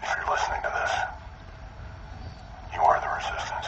If you're listening to this, you are the resistance.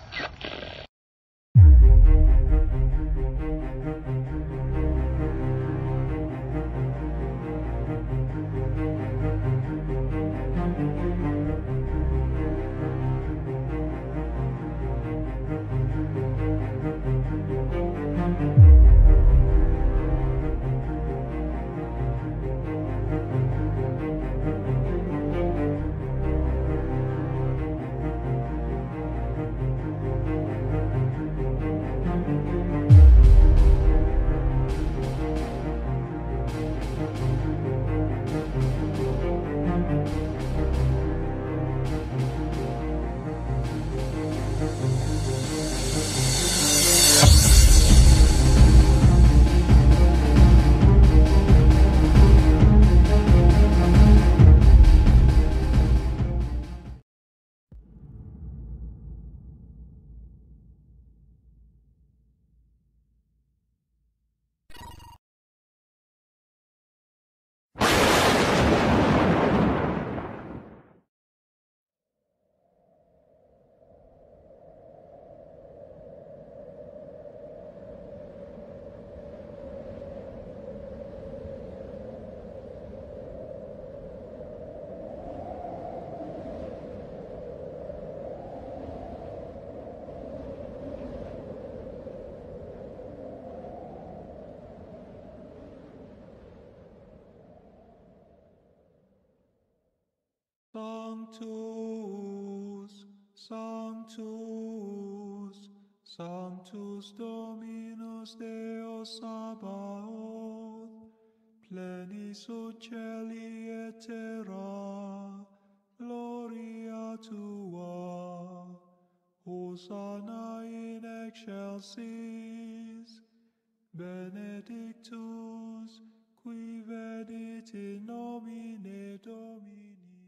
Sanctus, Sanctus, Sanctus Dominus Deus Sabaoth, plenis ut celi et terra, gloria tua, Hosanna in excelsis, benedictus qui venit in nomine Domini.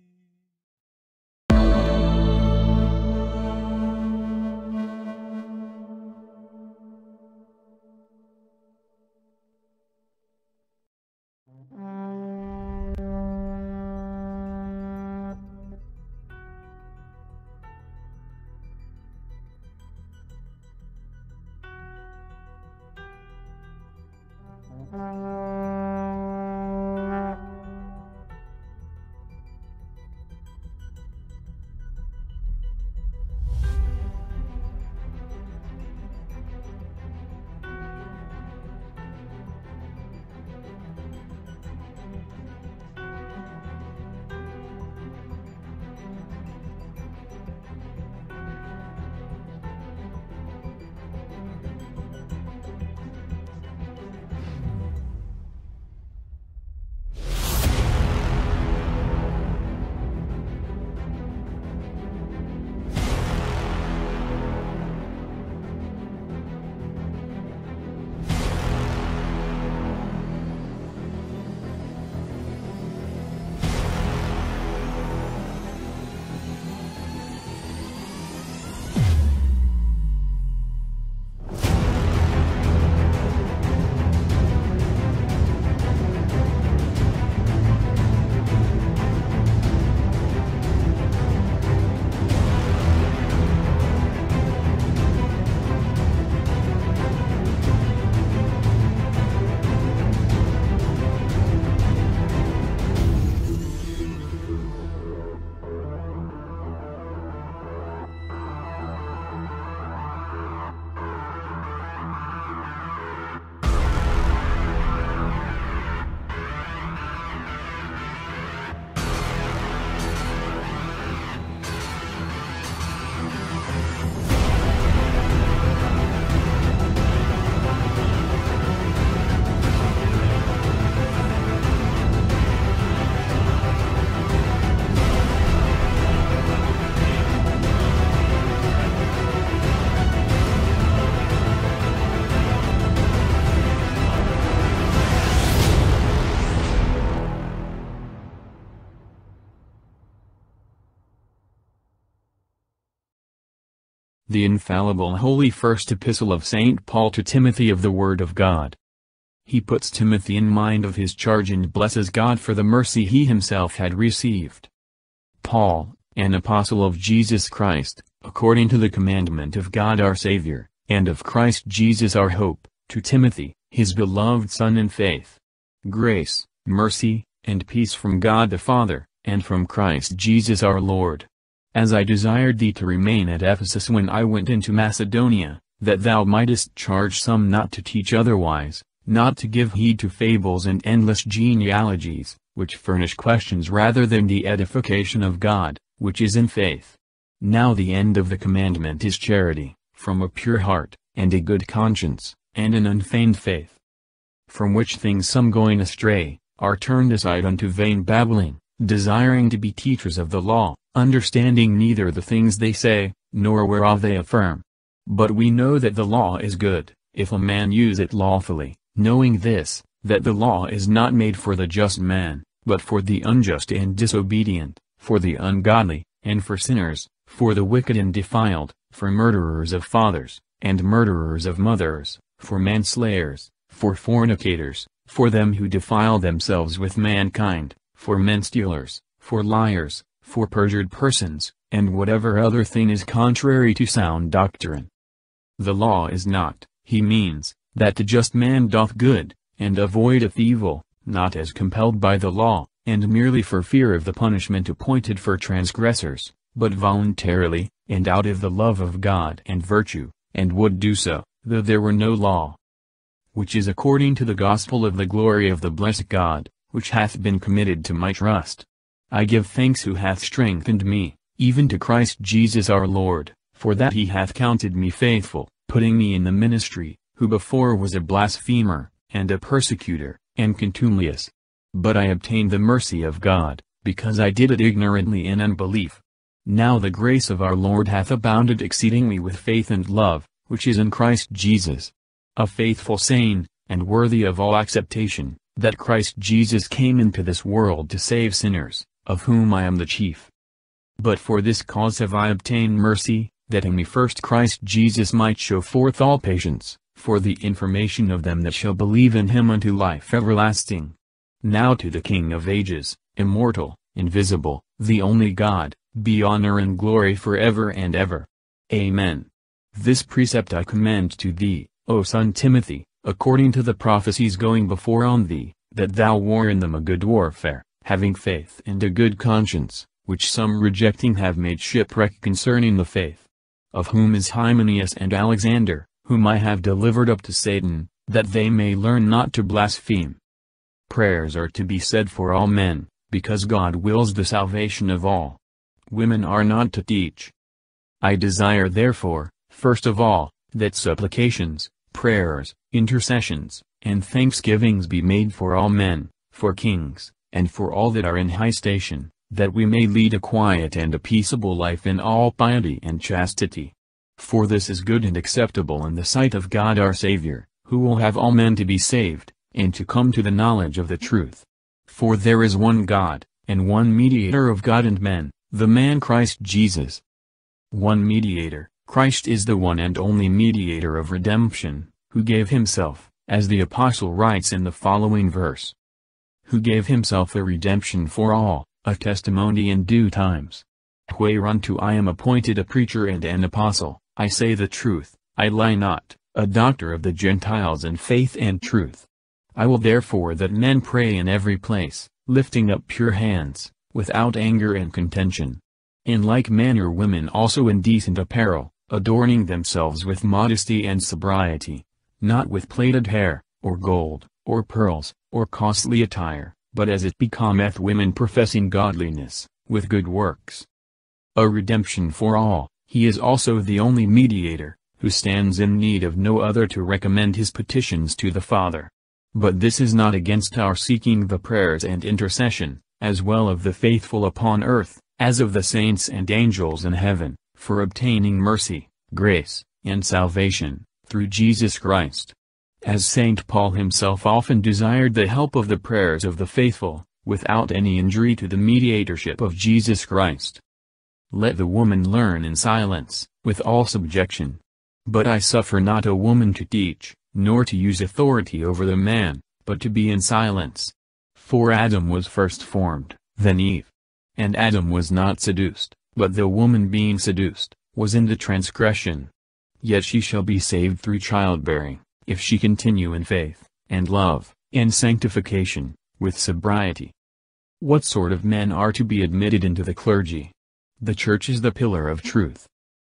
The infallible holy first epistle of St. Paul to Timothy of the Word of God. He puts Timothy in mind of his charge and blesses God for the mercy he himself had received. Paul, an apostle of Jesus Christ, according to the commandment of God our Savior, and of Christ Jesus our hope, to Timothy, his beloved son in faith. Grace, mercy, and peace from God the Father, and from Christ Jesus our Lord. As I desired thee to remain at Ephesus when I went into Macedonia, that thou mightest charge some not to teach otherwise, not to give heed to fables and endless genealogies, which furnish questions rather than the edification of God, which is in faith. Now the end of the commandment is charity, from a pure heart, and a good conscience, and an unfeigned faith. From which things some going astray, are turned aside unto vain babbling, desiring to be teachers of the law, understanding neither the things they say, nor whereof they affirm. But we know that the law is good, if a man use it lawfully, knowing this, that the law is not made for the just man, but for the unjust and disobedient, for the ungodly, and for sinners, for the wicked and defiled, for murderers of fathers, and murderers of mothers, for manslayers, for fornicators, for them who defile themselves with mankind, for men-stealers, for liars, for perjured persons, and whatever other thing is contrary to sound doctrine. The law is not, he means, that the just man doth good, and avoideth evil, not as compelled by the law, and merely for fear of the punishment appointed for transgressors, but voluntarily, and out of the love of God and virtue, and would do so, though there were no law. Which is according to the gospel of the glory of the blessed God, which hath been committed to my trust. I give thanks who hath strengthened me, even to Christ Jesus our Lord, for that he hath counted me faithful, putting me in the ministry, who before was a blasphemer, and a persecutor, and contumelious. But I obtained the mercy of God, because I did it ignorantly in unbelief. Now the grace of our Lord hath abounded exceedingly with faith and love, which is in Christ Jesus. A faithful saying, and worthy of all acceptation, that Christ Jesus came into this world to save sinners, of whom I am the chief. But for this cause have I obtained mercy, that in me first Christ Jesus might show forth all patience, for the information of them that shall believe in him unto life everlasting. Now to the King of ages, immortal, invisible, the only God, be honor and glory forever and ever. Amen. This precept I commend to thee, O son Timothy, according to the prophecies going before on thee, that thou war in them a good warfare, having faith and a good conscience, which some rejecting have made shipwreck concerning the faith. Of whom is Hymenaeus and Alexander, whom I have delivered up to Satan, that they may learn not to blaspheme. Prayers are to be said for all men, because God wills the salvation of all. Women are not to teach. I desire therefore, first of all, that supplications, prayers, intercessions, and thanksgivings be made for all men, for kings, and for all that are in high station, that we may lead a quiet and a peaceable life in all piety and chastity. For this is good and acceptable in the sight of God our Savior, who will have all men to be saved, and to come to the knowledge of the truth. For there is one God, and one mediator of God and men, the man Christ Jesus. One mediator, Christ is the one and only mediator of redemption, who gave himself, as the apostle writes in the following verse. Who gave himself a redemption for all, a testimony in due times. Whereunto I am appointed a preacher and an apostle, I say the truth, I lie not, a doctor of the Gentiles in faith and truth. I will therefore that men pray in every place, lifting up pure hands, without anger and contention. In like manner women also in decent apparel, adorning themselves with modesty and sobriety, not with plaited hair, or gold, or pearls, or costly attire, but as it becometh women professing godliness, with good works. A redemption for all, he is also the only mediator, who stands in need of no other to recommend his petitions to the Father. But this is not against our seeking the prayers and intercession, as well of the faithful upon earth, as of the saints and angels in heaven, for obtaining mercy, grace, and salvation, through Jesus Christ. As St. Paul himself often desired the help of the prayers of the faithful, without any injury to the mediatorship of Jesus Christ. Let the woman learn in silence, with all subjection. But I suffer not a woman to teach, nor to use authority over the man, but to be in silence. For Adam was first formed, then Eve. and Adam was not seduced, but the woman being seduced, was in the transgression. Yet she shall be saved through childbearing, if she continue in faith, and love, and sanctification, with sobriety. What sort of men are to be admitted into the clergy? The church is the pillar of truth.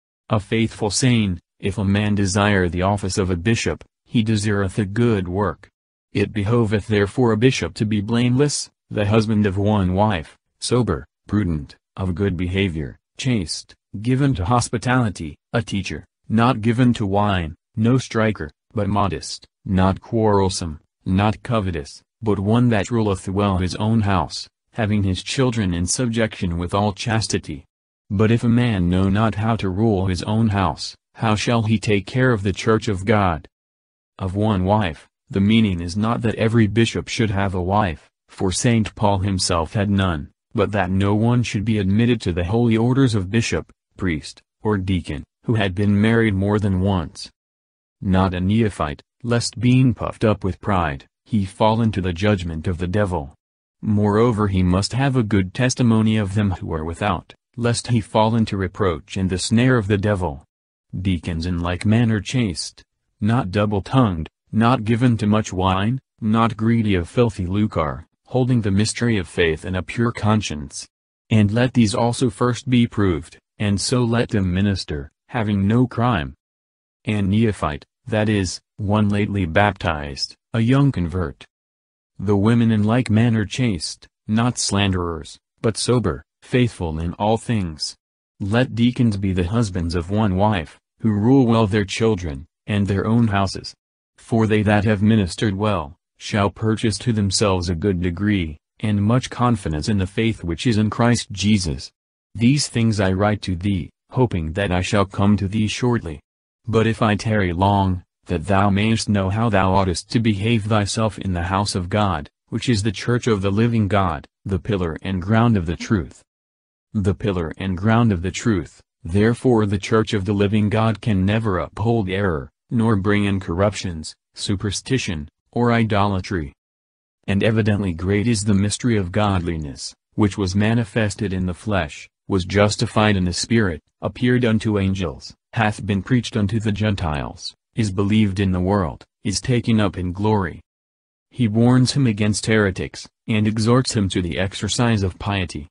A faithful saying, if a man desire the office of a bishop, he desireth a good work. It behoveth therefore a bishop to be blameless, the husband of one wife, sober, prudent, of good behavior, chaste, given to hospitality, a teacher, not given to wine, no striker, but modest, not quarrelsome, not covetous, but one that ruleth well his own house, having his children in subjection with all chastity. But if a man know not how to rule his own house, how shall he take care of the church of God? Of one wife, the meaning is not that every bishop should have a wife, for St. Paul himself had none, but that no one should be admitted to the holy orders of bishop, priest, or deacon, who had been married more than once. Not a neophyte, lest being puffed up with pride, he fall into the judgment of the devil. Moreover he must have a good testimony of them who are without, lest he fall into reproach and the snare of the devil. Deacons in like manner chaste, not double-tongued, not given to much wine, not greedy of filthy lucre, holding the mystery of faith and a pure conscience. And let these also first be proved, and so let them minister, having no crime. And neophyte, that is, one lately baptized, a young convert. The women in like manner chaste, not slanderers, but sober, faithful in all things. Let deacons be the husbands of one wife, who rule well their children, and their own houses. For they that have ministered well, shall purchase to themselves a good degree, and much confidence in the faith which is in Christ Jesus. These things I write to thee, hoping that I shall come to thee shortly. But if I tarry long, that thou mayest know how thou oughtest to behave thyself in the house of God, which is the church of the living God, the pillar and ground of the truth. The pillar and ground of the truth, therefore the church of the living God can never uphold error, nor bring in corruptions, superstition, or idolatry. And evidently great is the mystery of godliness, which was manifested in the flesh, was justified in the Spirit, appeared unto angels, hath been preached unto the Gentiles, is believed in the world, is taken up in glory. He warns him against heretics, and exhorts him to the exercise of piety.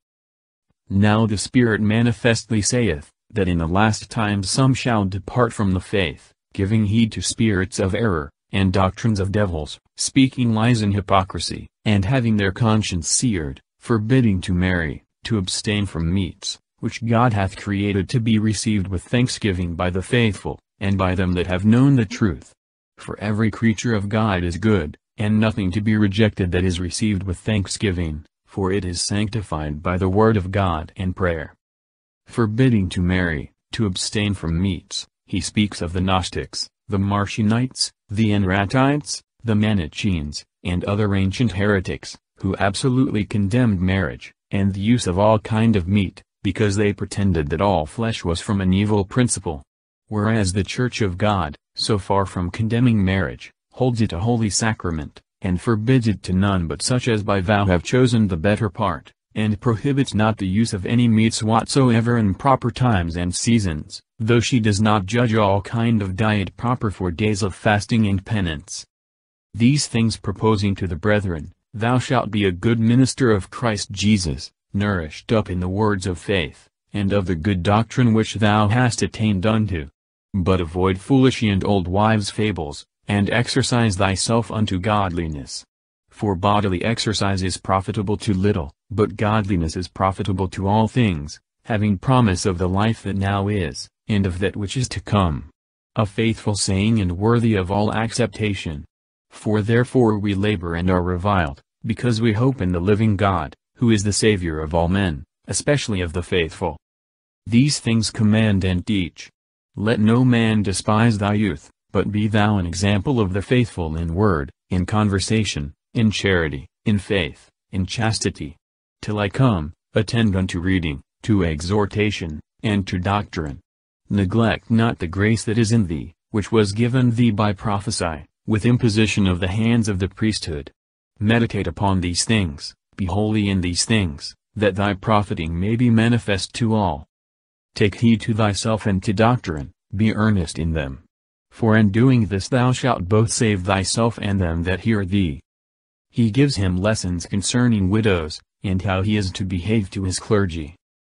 Now the Spirit manifestly saith, that in the last times some shall depart from the faith, giving heed to spirits of error, and doctrines of devils, speaking lies in hypocrisy, and having their conscience seared, forbidding to marry, to abstain from meats, which God hath created to be received with thanksgiving by the faithful, and by them that have known the truth. For every creature of God is good, and nothing to be rejected that is received with thanksgiving, for it is sanctified by the word of God and prayer. Forbidding to marry, to abstain from meats, he speaks of the Gnostics, the Marcionites, the Enratites, the Manichaeans, and other ancient heretics, who absolutely condemned marriage, and the use of all kind of meat, because they pretended that all flesh was from an evil principle. Whereas the Church of God, so far from condemning marriage, holds it a holy sacrament, and forbids it to none but such as by vow have chosen the better part, and prohibits not the use of any meats whatsoever in proper times and seasons, though she does not judge all kind of diet proper for days of fasting and penance. These things proposing to the brethren, thou shalt be a good minister of Christ Jesus, nourished up in the words of faith, and of the good doctrine which thou hast attained unto. But avoid foolish and old wives' fables, and exercise thyself unto godliness. For bodily exercise is profitable to little, but godliness is profitable to all things, having promise of the life that now is, and of that which is to come. A faithful saying and worthy of all acceptation. For therefore we labor and are reviled, because we hope in the living God, who is the Savior of all men, especially of the faithful. These things command and teach. Let no man despise thy youth, but be thou an example of the faithful in word, in conversation, in charity, in faith, in chastity. Till I come, attend unto reading, to exhortation, and to doctrine. Neglect not the grace that is in thee, which was given thee by prophecy, with imposition of the hands of the priesthood. Meditate upon these things, be holy in these things, that thy profiting may be manifest to all. Take heed to thyself and to doctrine, be earnest in them. For in doing this thou shalt both save thyself and them that hear thee. He gives him lessons concerning widows, and how he is to behave to his clergy.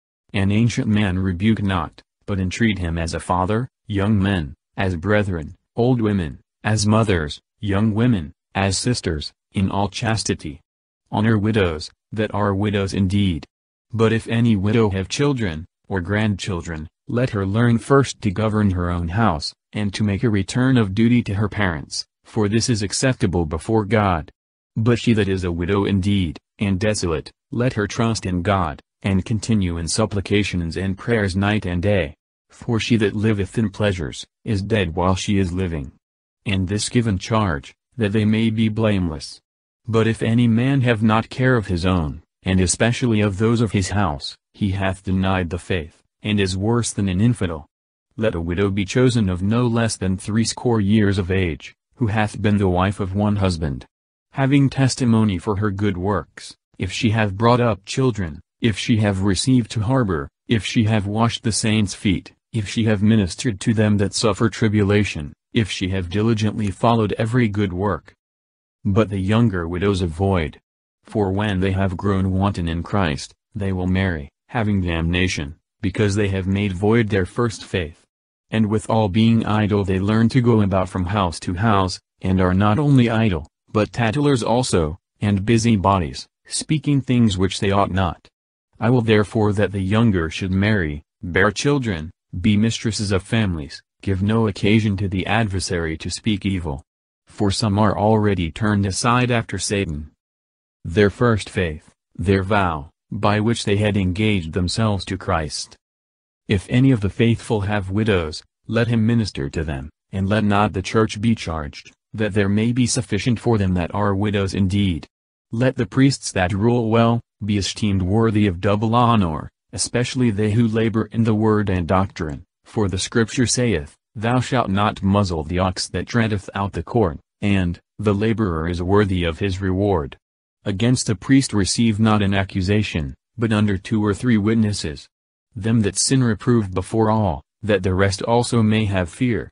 An ancient man rebuke not, but entreat him as a father, young men, as brethren, old women, as mothers, young women, as sisters, in all chastity. Honor widows, that are widows indeed. But if any widow have children, or grandchildren, let her learn first to govern her own house, and to make a return of duty to her parents, for this is acceptable before God. But she that is a widow indeed, and desolate, let her trust in God, and continue in supplications and prayers night and day. For she that liveth in pleasures, is dead while she is living. And this given charge, that they may be blameless. But if any man have not care of his own, and especially of those of his house, he hath denied the faith, and is worse than an infidel. Let a widow be chosen of no less than 80 years of age, who hath been the wife of one husband, having testimony for her good works, if she have brought up children, if she have received to harbor, if she have washed the saints' feet, if she have ministered to them that suffer tribulation, if she have diligently followed every good work. But the younger widows avoid. For when they have grown wanton in Christ, they will marry, having damnation, because they have made void their first faith. And withal being idle they learn to go about from house to house, and are not only idle, but tattlers also, and busybodies, speaking things which they ought not. I will therefore that the younger should marry, bear children, be mistresses of families, give no occasion to the adversary to speak evil. For some are already turned aside after Satan. Their first faith, their vow, by which they had engaged themselves to Christ. If any of the faithful have widows, let him minister to them, and let not the church be charged, that there may be sufficient for them that are widows indeed. Let the priests that rule well, be esteemed worthy of double honor, especially they who labor in the word and doctrine, for the Scripture saith, Thou shalt not muzzle the ox that treadeth out the corn, and, the laborer is worthy of his reward. Against a priest receive not an accusation, but under 2 or 3 witnesses. Them that sin reprove before all, that the rest also may have fear.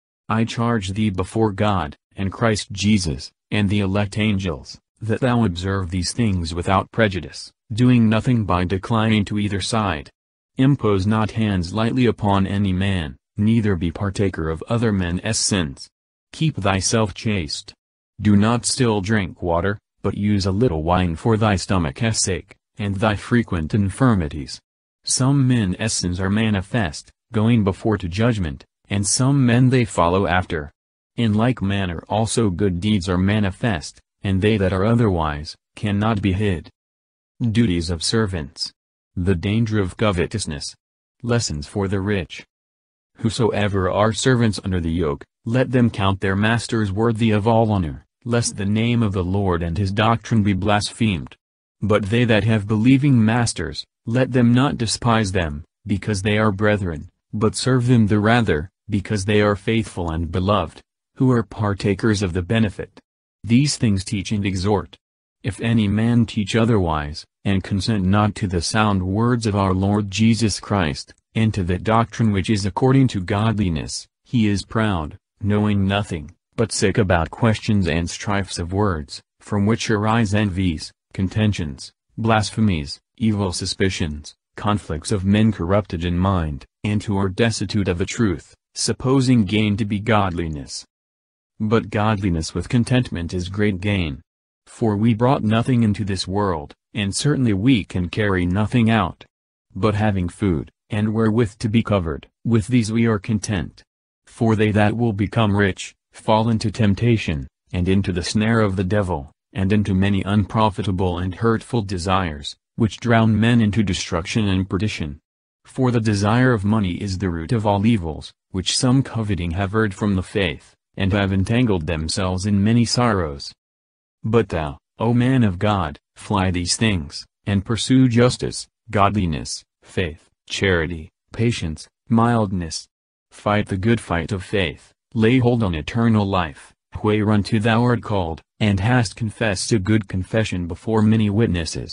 I charge thee before God, and Christ Jesus, and the elect angels, that thou observe these things without prejudice, doing nothing by declining to either side. Impose not hands lightly upon any man, neither be partaker of other men's sins. Keep thyself chaste. Do not still drink water, but use a little wine for thy stomach's sake, and thy frequent infirmities. Some men's sins are manifest, going before to judgment, and some men they follow after. In like manner also good deeds are manifest, and they that are otherwise, cannot be hid. Duties of servants. The danger of covetousness. Lessons for the rich. Whosoever are servants under the yoke, let them count their masters worthy of all honor, lest the name of the Lord and his doctrine be blasphemed. But they that have believing masters, let them not despise them, because they are brethren, but serve them the rather, because they are faithful and beloved, who are partakers of the benefit. These things teach and exhort. If any man teach otherwise, and consent not to the sound words of our Lord Jesus Christ, and to that doctrine which is according to godliness, he is proud, knowing nothing, but sick about questions and strifes of words, from which arise envies, contentions, blasphemies, evil suspicions, conflicts of men corrupted in mind, and who are destitute of the truth, supposing gain to be godliness. But godliness with contentment is great gain. For we brought nothing into this world, and certainly we can carry nothing out. But having food, and wherewith to be covered, with these we are content. For they that will become rich, fall into temptation, and into the snare of the devil, and into many unprofitable and hurtful desires, which drown men into destruction and perdition. For the desire of money is the root of all evils, which some coveting have erred from the faith, and have entangled themselves in many sorrows. But thou, O man of God, fly these things, and pursue justice, godliness, faith, charity, patience, mildness. Fight the good fight of faith, lay hold on eternal life, whereunto thou art called, and hast confessed a good confession before many witnesses.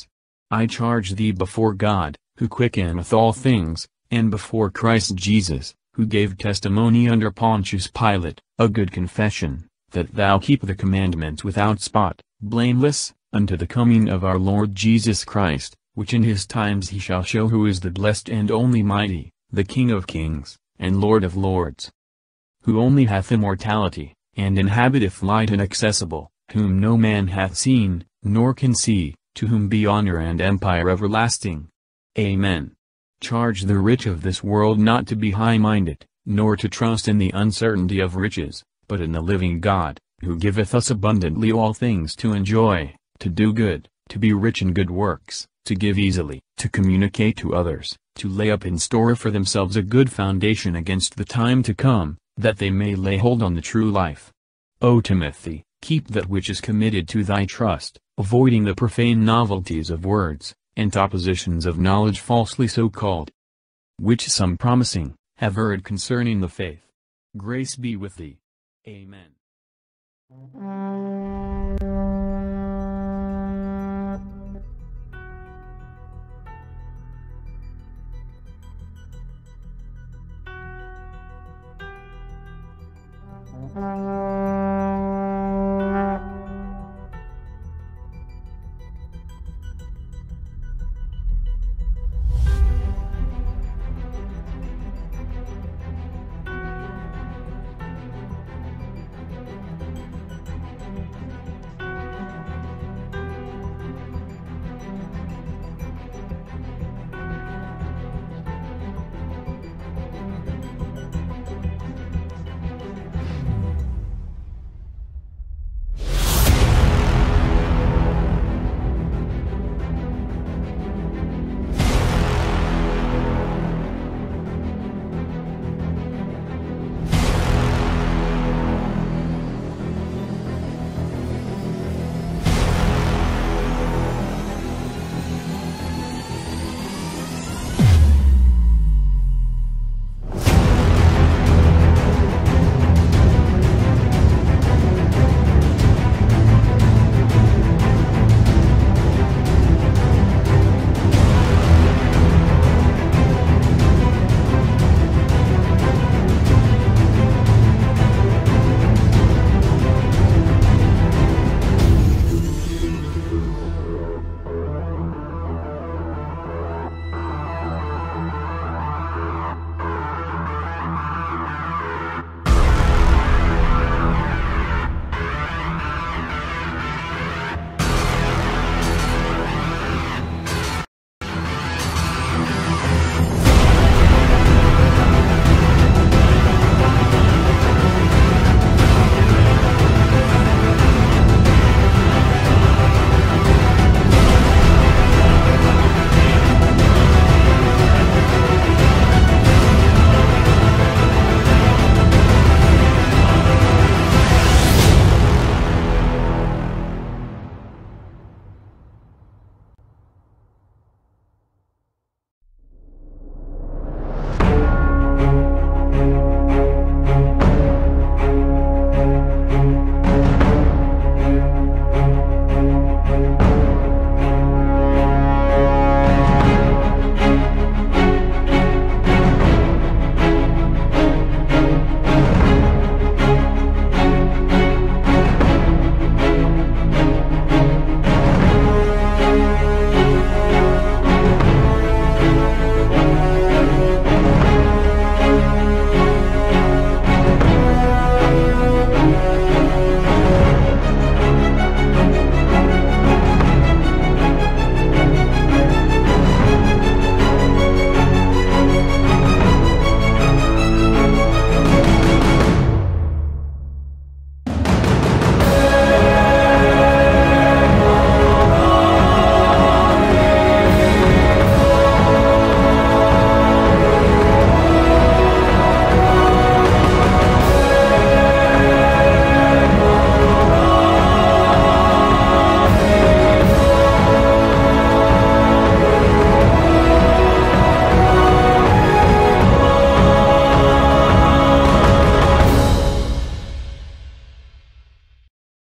I charge thee before God, who quickeneth all things, and before Christ Jesus, who gave testimony under Pontius Pilate, a good confession, that thou keep the commandments without spot, blameless, unto the coming of our Lord Jesus Christ, which in his times he shall show who is the blessed and only mighty, the King of kings, and Lord of lords, who only hath immortality, and inhabiteth light inaccessible, whom no man hath seen, nor can see, to whom be honor and empire everlasting. Amen. Charge the rich of this world not to be high-minded, nor to trust in the uncertainty of riches, but in the living God, who giveth us abundantly all things to enjoy, to do good, to be rich in good works, to give easily, to communicate to others, to lay up in store for themselves a good foundation against the time to come, that they may lay hold on the true life. O Timothy, keep that which is committed to thy trust, avoiding the profane novelties of words, and oppositions of knowledge falsely so called, which some promising, have heard concerning the faith. Grace be with thee. Amen.